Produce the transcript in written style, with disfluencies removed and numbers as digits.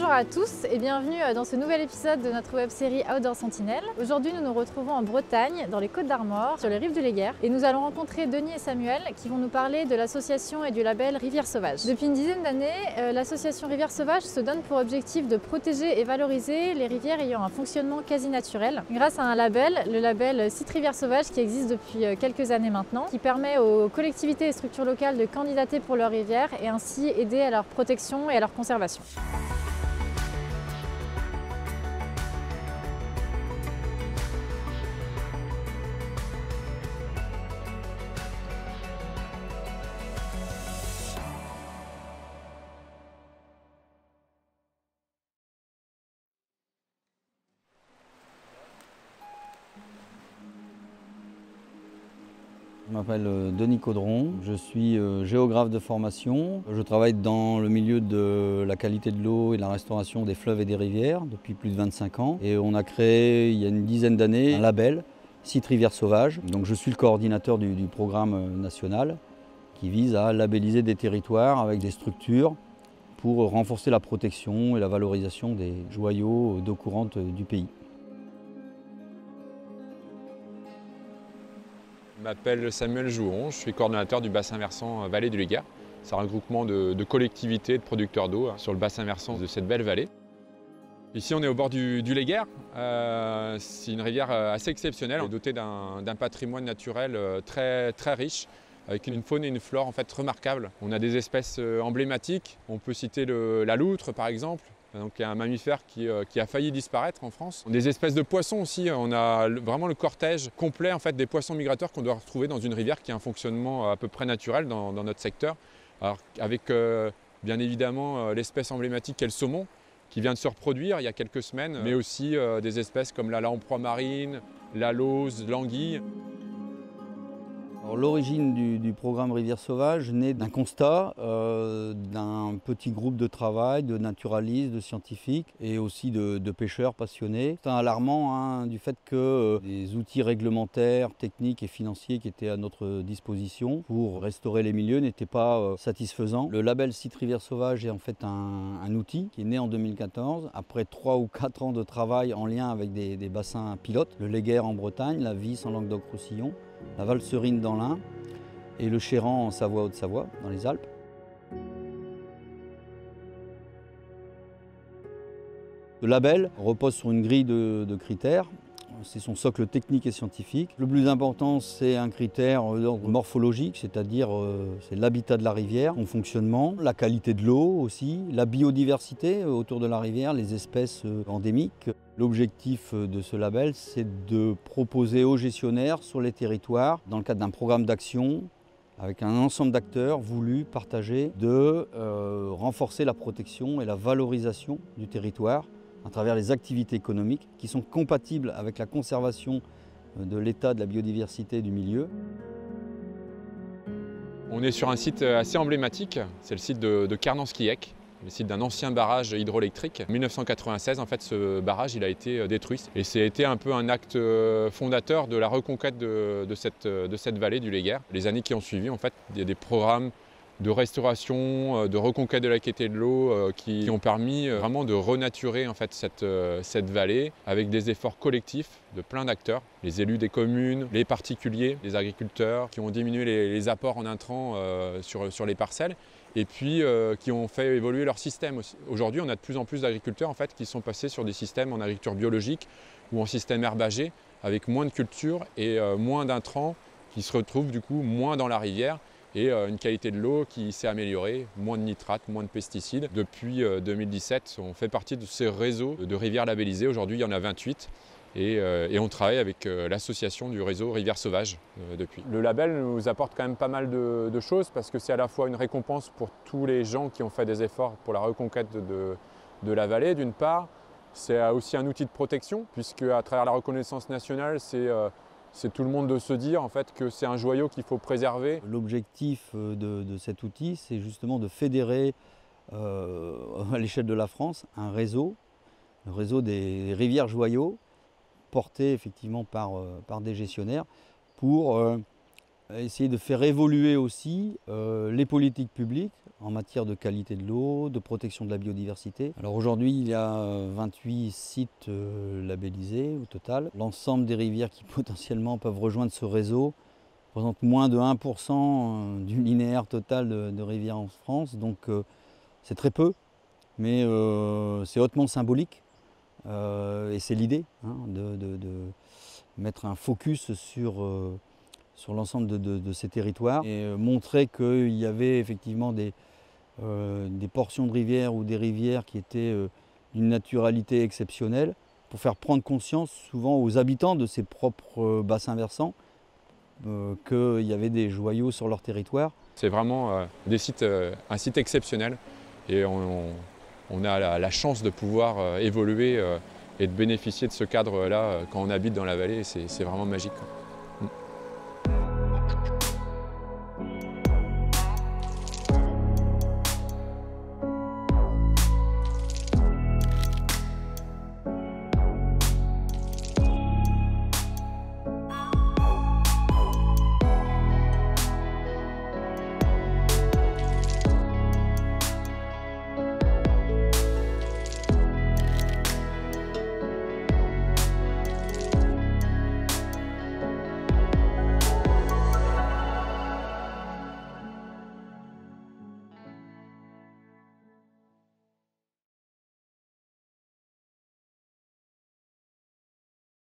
Bonjour à tous et bienvenue dans ce nouvel épisode de notre web-série Outdoor Sentinel. Aujourd'hui, nous nous retrouvons en Bretagne, dans les Côtes-d'Armor, sur les rives du Léguer. Et nous allons rencontrer Denis et Samuel qui vont nous parler de l'association et du label Rivière Sauvage. Depuis une dizaine d'années, l'association Rivière Sauvage se donne pour objectif de protéger et valoriser les rivières ayant un fonctionnement quasi naturel. Grâce à un label, le label Site Rivière Sauvage, qui existe depuis quelques années maintenant, qui permet aux collectivités et structures locales de candidater pour leurs rivières et ainsi aider à leur protection et à leur conservation. Je m'appelle Denis Caudron, je suis géographe de formation. Je travaille dans le milieu de la qualité de l'eau et de la restauration des fleuves et des rivières depuis plus de 25 ans. Et on a créé il y a une dizaine d'années un label, Site Rivière Sauvage. Donc je suis le coordinateur du programme national qui vise à labelliser des territoires avec des structures pour renforcer la protection et la valorisation des joyaux d'eau courante du pays. Je m'appelle Samuel Jouon, je suis coordonnateur du bassin versant Vallée du Léguer. C'est un regroupement de collectivités et de producteurs d'eau sur le bassin versant de cette belle vallée. Ici on est au bord du Léguer, c'est une rivière assez exceptionnelle, dotée d'un patrimoine naturel très riche, avec une faune et une flore en fait remarquables. On a des espèces emblématiques, on peut citer la loutre par exemple. Donc, un mammifère qui a failli disparaître en France. Des espèces de poissons aussi, on a vraiment le cortège complet en fait, des poissons migrateurs qu'on doit retrouver dans une rivière qui a un fonctionnement à peu près naturel dans notre secteur. Alors, avec bien évidemment l'espèce emblématique qu'est le saumon, qui vient de se reproduire il y a quelques semaines, mais aussi des espèces comme la lamproie marine, la lauze, l'anguille. L'origine du programme Rivière Sauvage naît d'un constat d'un petit groupe de travail, de naturalistes, de scientifiques et aussi de pêcheurs passionnés. C'est alarmant du fait que les outils réglementaires, techniques et financiers qui étaient à notre disposition pour restaurer les milieux n'étaient pas satisfaisants. Le label Site Rivière Sauvage est en fait un outil qui est né en 2014 après 3 ou 4 ans de travail en lien avec des bassins pilotes, le Léguer en Bretagne, la Vis en Languedoc-Roussillon, la Valserine dans l'Ain et le Chéran en Savoie-Haute-Savoie, dans les Alpes. Le label repose sur une grille de critères. C'est son socle technique et scientifique. Le plus important, c'est un critère d'ordre morphologique, c'est-à-dire c'est l'habitat de la rivière, son fonctionnement, la qualité de l'eau aussi, la biodiversité autour de la rivière, les espèces endémiques. L'objectif de ce label, c'est de proposer aux gestionnaires sur les territoires, dans le cadre d'un programme d'action, avec un ensemble d'acteurs voulus partager, de renforcer la protection et la valorisation du territoire à travers les activités économiques qui sont compatibles avec la conservation de l'état de la biodiversité et du milieu. On est sur un site assez emblématique, c'est le site de Kernanskiek, le site d'un ancien barrage hydroélectrique. En 1996, en fait, ce barrage il a été détruit. Et c'était un peu un acte fondateur de la reconquête de cette vallée du Léguer. Les années qui ont suivi, en fait, il y a des programmes de restauration, de reconquête de la qualité de l'eau qui ont permis vraiment de renaturer en fait, cette vallée avec des efforts collectifs de plein d'acteurs, les élus des communes, les particuliers, les agriculteurs qui ont diminué les apports en intrants sur les parcelles et puis qui ont fait évoluer leur système aussi. Aujourd'hui, on a de plus en plus d'agriculteurs en fait, qui sont passés sur des systèmes en agriculture biologique ou en système herbagé avec moins de culture et moins d'intrants qui se retrouvent du coup moins dans la rivière. Et une qualité de l'eau qui s'est améliorée, moins de nitrates, moins de pesticides. Depuis 2017, on fait partie de ces réseaux de rivières labellisées. Aujourd'hui, il y en a 28 et on travaille avec l'association du réseau Rivière Sauvage depuis. Le label nous apporte quand même pas mal de choses parce que c'est à la fois une récompense pour tous les gens qui ont fait des efforts pour la reconquête de la vallée d'une part. C'est aussi un outil de protection puisque à travers la reconnaissance nationale, c'est tout le monde de se dire en fait, que c'est un joyau qu'il faut préserver. L'objectif de cet outil, c'est justement de fédérer à l'échelle de la France un réseau, le réseau des rivières joyaux, porté effectivement par des gestionnaires, pour essayer de faire évoluer aussi les politiques publiques en matière de qualité de l'eau, de protection de la biodiversité. Alors aujourd'hui, il y a 28 sites labellisés au total. L'ensemble des rivières qui potentiellement peuvent rejoindre ce réseau représentent moins de 1% du linéaire total de rivières en France. Donc c'est très peu, mais c'est hautement symbolique. Et c'est l'idée, hein, de mettre un focus sur l'ensemble de ces territoires et montrer qu'il y avait effectivement des portions de rivières ou des rivières qui étaient d'une naturalité exceptionnelle pour faire prendre conscience souvent aux habitants de ces propres bassins versants qu'il y avait des joyaux sur leur territoire. C'est vraiment un site exceptionnel et on a la chance de pouvoir évoluer et de bénéficier de ce cadre-là quand on habite dans la vallée. C'est vraiment magique, quoi.